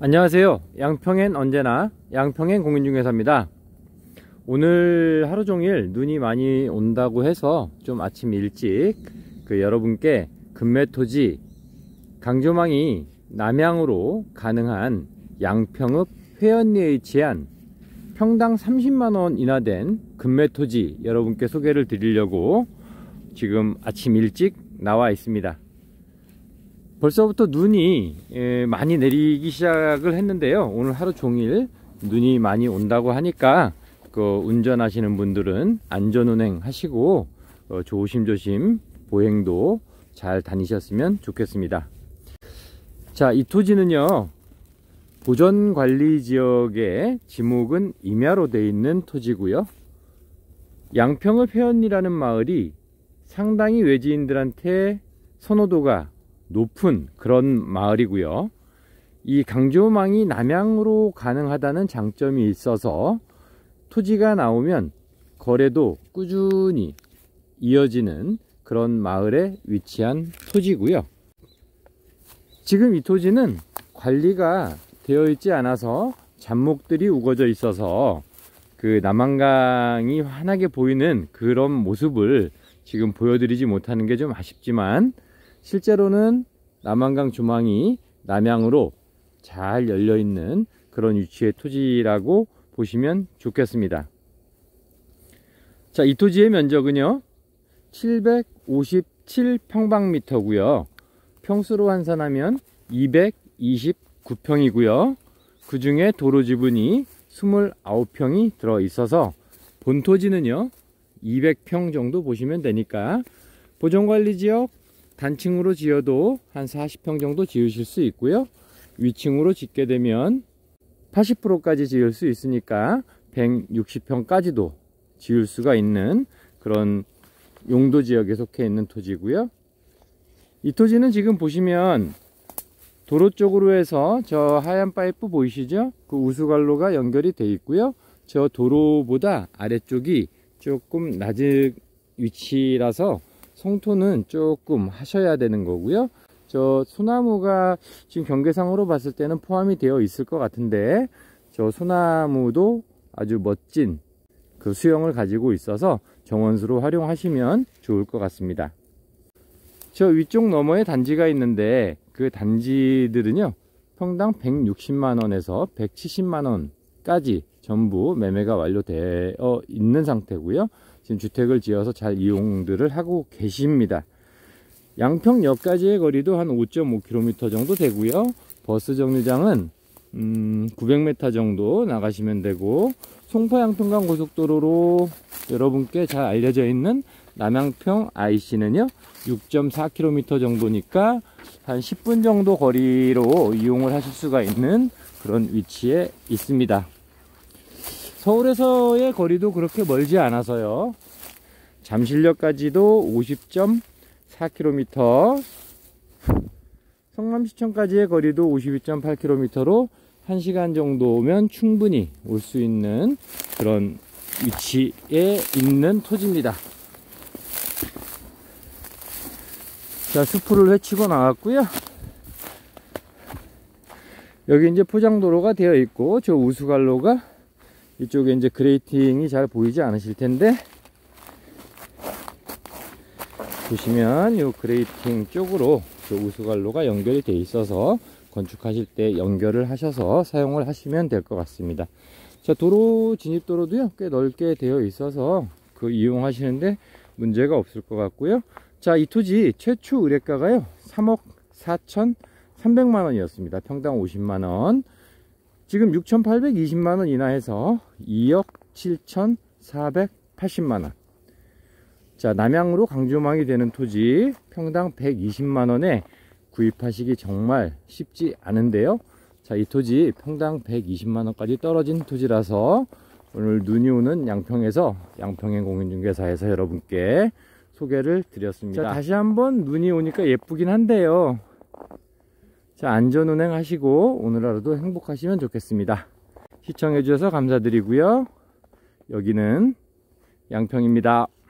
안녕하세요. 양평엔 언제나 양평엔 공인중개사입니다. 오늘 하루종일 눈이 많이 온다고 해서 좀 아침 일찍 여러분께 금매토지 강조망이 남향으로 가능한 양평읍 회원리에 위치한 평당 30만원 인하된 금매토지 여러분께 소개를 드리려고 지금 아침 일찍 나와 있습니다. 벌써부터 눈이 많이 내리기 시작을 했는데요. 오늘 하루 종일 눈이 많이 온다고 하니까 운전하시는 분들은 안전운행 하시고 조심조심 보행도 잘 다니셨으면 좋겠습니다. 자, 이 토지는요, 보전관리지역의 지목은 임야로 되어 있는 토지고요. 양평읍 회원리라는 마을이 상당히 외지인들한테 선호도가 높은 그런 마을이고요. 이 강조망이 남향으로 가능하다는 장점이 있어서 토지가 나오면 거래도 꾸준히 이어지는 그런 마을에 위치한 토지고요. 지금 이 토지는 관리가 되어 있지 않아서 잡목들이 우거져 있어서 남한강이 환하게 보이는 그런 모습을 지금 보여드리지 못하는 게 좀 아쉽지만, 실제로는 남한강 조망이 남향으로 잘 열려있는 그런 위치의 토지라고 보시면 좋겠습니다. 자, 이 토지의 면적은요 757평방미터고요 평수로 환산하면 229평이고요 그 중에 도로 지분이 29평이 들어 있어서 본토지는요 200평 정도 보시면 되니까 보전관리지역 단층으로 지어도 한 40평 정도 지으실 수 있고요. 위층으로 짓게 되면 80%까지 지을 수 있으니까 160평까지도 지을 수가 있는 그런 용도 지역에 속해 있는 토지고요. 이 토지는 지금 보시면 도로 쪽으로 해서 저 하얀 파이프 보이시죠? 그 우수관로가 연결이 되어 있고요. 저 도로보다 아래쪽이 조금 낮은 위치라서 송토는 조금 하셔야 되는 거고요. 저 소나무가 지금 경계상으로 봤을 때는 포함이 되어 있을 것 같은데, 저 소나무도 아주 멋진 그 수영을 가지고 있어서 정원수로 활용하시면 좋을 것 같습니다. 저 위쪽 너머에 단지가 있는데 그 단지들은요 평당 160만원에서 170만원까지 전부 매매가 완료되어 있는 상태고요. 지금 주택을 지어서 잘 이용들을 하고 계십니다. 양평역까지의 거리도 한 5.5km 정도 되고요. 버스 정류장은 900m 정도 나가시면 되고, 송파 양평간 고속도로로 여러분께 잘 알려져 있는 남양평 IC는요 6.4km 정도니까 한 10분 정도 거리로 이용을 하실 수가 있는 그런 위치에 있습니다. 서울에서의 거리도 그렇게 멀지 않아서요. 잠실역까지도 50.4km, 성남시청까지의 거리도 52.8km로 1시간 정도면 충분히 올 수 있는 그런 위치에 있는 토지입니다. 자, 수풀을 헤치고 나왔고요. 여기 이제 포장도로가 되어 있고, 저 우수관로가 이쪽에 이제 그레이팅이 잘 보이지 않으실 텐데, 보시면 이 그레이팅 쪽으로 저 우수관로가 연결이 되어 있어서 건축하실 때 연결을 하셔서 사용을 하시면 될 것 같습니다. 자, 도로 진입도로도요 꽤 넓게 되어 있어서 이용하시는데 문제가 없을 것 같고요. 자, 이 토지 최초 의뢰가가요 3억 4,300만원이었습니다. 평당 50만원. 지금 6,820만원 인하해서 2억 7,480만원. 자, 남향으로 강조망이 되는 토지 평당 120만원에 구입하시기 정말 쉽지 않은데요. 자, 이 토지 평당 120만원까지 떨어진 토지라서 오늘 눈이 오는 양평에서 양평엔 공인중개사에서 여러분께 소개를 드렸습니다. 자, 다시 한번 눈이 오니까 예쁘긴 한데요. 자, 안전운행 하시고 오늘 하루도 행복하시면 좋겠습니다. 시청해 주셔서 감사드리고요. 여기는 양평입니다.